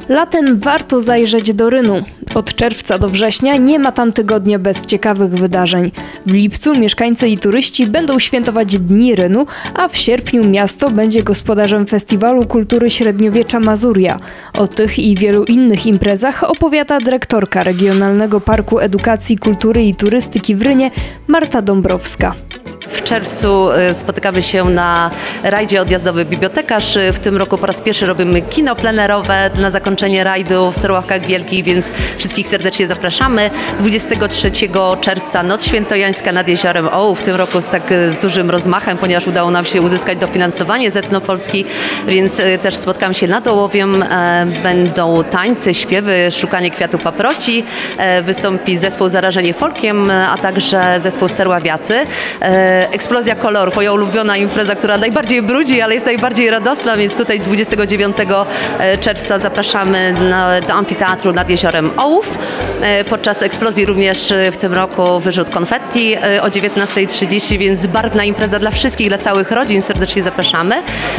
Latem warto zajrzeć do Rynu. Od czerwca do września nie ma tam tygodnia bez ciekawych wydarzeń. W lipcu mieszkańcy i turyści będą świętować Dni Rynu, a w sierpniu miasto będzie gospodarzem Festiwalu Kultury Średniowiecza Mazuria. O tych i wielu innych imprezach opowiada dyrektorka Regionalnego Parku Edukacji, Kultury i Turystyki w Rynie Marta Dąbrowska. W czerwcu spotykamy się na rajdzie odjazdowy Bibliotekarz. W tym roku po raz pierwszy robimy kino plenerowe na zakończenie rajdu w Sterławkach Wielkich, więc wszystkich serdecznie zapraszamy. 23 czerwca Noc Świętojańska nad Jeziorem Ołów. W tym roku z dużym rozmachem, ponieważ udało nam się uzyskać dofinansowanie z Etnopolski, więc też spotkamy się nad Ołowiem. Będą tańce, śpiewy, szukanie kwiatu paproci. Wystąpi zespół Zarażenie Folkiem, a także zespół Sterławiacy. Eksplozja kolorów, moja ulubiona impreza, która najbardziej brudzi, ale jest najbardziej radosna, więc tutaj 29 czerwca zapraszamy do amfiteatru nad Jeziorem Ołów. Podczas eksplozji również w tym roku wyrzut konfetti o 19:30, więc barwna impreza dla wszystkich, dla całych rodzin. Serdecznie zapraszamy.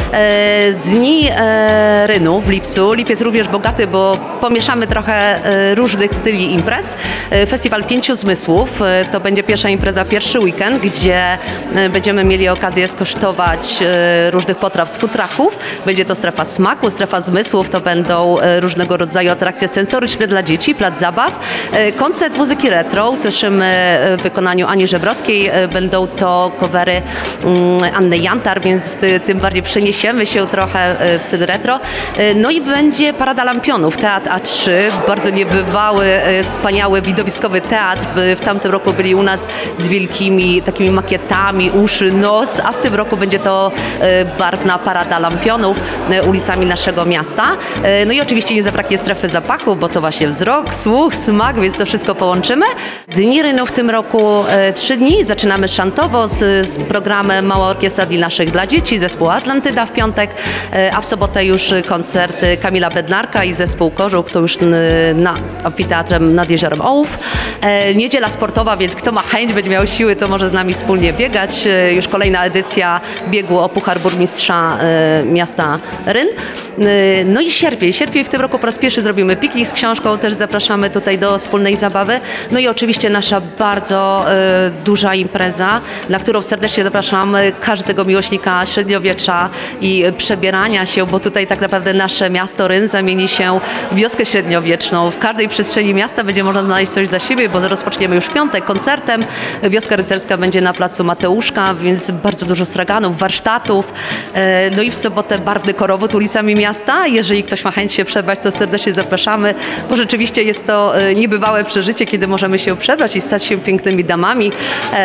Dni Rynu w lipcu. Lipiec również bogaty, bo pomieszamy trochę różnych styli imprez. Festiwal Pięciu Zmysłów to będzie pierwsza impreza, pierwszy weekend, gdzie będziemy mieli okazję skosztować różnych potraw z futraków. Będzie to strefa smaku, strefa zmysłów, to będą różnego rodzaju atrakcje sensoryczne dla dzieci, plac zabaw. Koncert muzyki retro, usłyszymy w wykonaniu Ani Żebrowskiej. Będą to covery Anny Jantar, więc tym bardziej przeniesiemy się trochę w styl retro. No i będzie Parada Lampionów, Teatr A3, bardzo niebywały, wspaniały, widowiskowy teatr. W tamtym roku byli u nas z wielkimi takimi makietami, uszy, nos, a w tym roku będzie to barwna Parada Lampionów ulicami naszego miasta. No i oczywiście nie zabraknie strefy zapachu, bo to właśnie wzrok, słuch, smak, więc to wszystko połączymy. Dni Rynu w tym roku 3 dni. Zaczynamy szantowo z programem Mała Orkiestra dla dzieci, zespół Atlantyda w piątek, a w sobotę już koncert Kamila Bednarka i zespół Kożuch, to już na amfiteatrem nad Jeziorem Ołów. Niedziela sportowa, więc kto ma chęć, będzie miał siły, to może z nami wspólnie biegać. Już kolejna edycja biegu o Puchar Burmistrza miasta Ryn. No i sierpień. Sierpień w tym roku po raz pierwszy zrobimy piknik z książką, też zapraszamy tutaj do wspólnej zabawy. No i oczywiście nasza bardzo duża impreza, na którą serdecznie zapraszamy każdego miłośnika średniowiecza i przebierania się, bo tutaj tak naprawdę nasze miasto Ryn zamieni się w wioskę średniowieczną. W każdej przestrzeni miasta będzie można znaleźć coś dla siebie, bo rozpoczniemy już w piątek koncertem. Wioska rycerska będzie na placu Mateuszka, więc bardzo dużo straganów, warsztatów. No i w sobotę barwny korowód ulicami miasta. Jeżeli ktoś ma chęć się przebrać, to serdecznie zapraszamy, bo rzeczywiście jest to niebywałe przeżycie, kiedy możemy się przebrać i stać się pięknymi damami,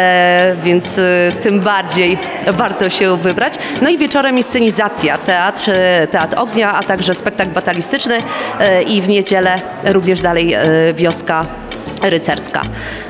więc tym bardziej warto się wybrać. No i wieczorem inscenizacja, teatr ognia, a także spektakl batalistyczny i w niedzielę również dalej wioska rycerska.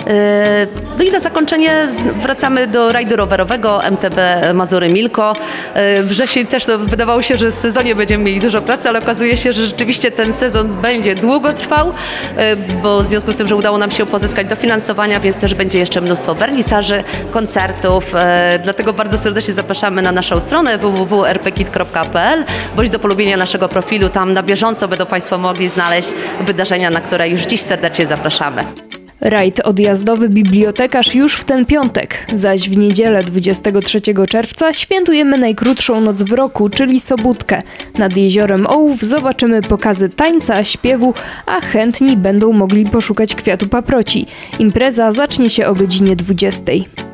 No i na zakończenie wracamy do rajdu rowerowego MTB Mazury Milko. Wrzesień też to wydawało się, że w sezonie będziemy mieli dużo pracy, ale okazuje się, że rzeczywiście ten sezon będzie długo trwał, bo w związku z tym, że udało nam się pozyskać dofinansowania, więc też będzie jeszcze mnóstwo wernisaży, koncertów. Dlatego bardzo serdecznie zapraszamy na naszą stronę www.rpkit.pl bądź do polubienia naszego profilu. Tam na bieżąco będą Państwo mogli znaleźć wydarzenia, na które już dziś serdecznie zapraszamy. Rajd odjazdowy Bibliotekarz już w ten piątek, zaś w niedzielę 23 czerwca świętujemy najkrótszą noc w roku, czyli Sobótkę. Nad Jeziorem Ołów zobaczymy pokazy tańca, śpiewu, a chętni będą mogli poszukać kwiatu paproci. Impreza zacznie się o godzinie 20.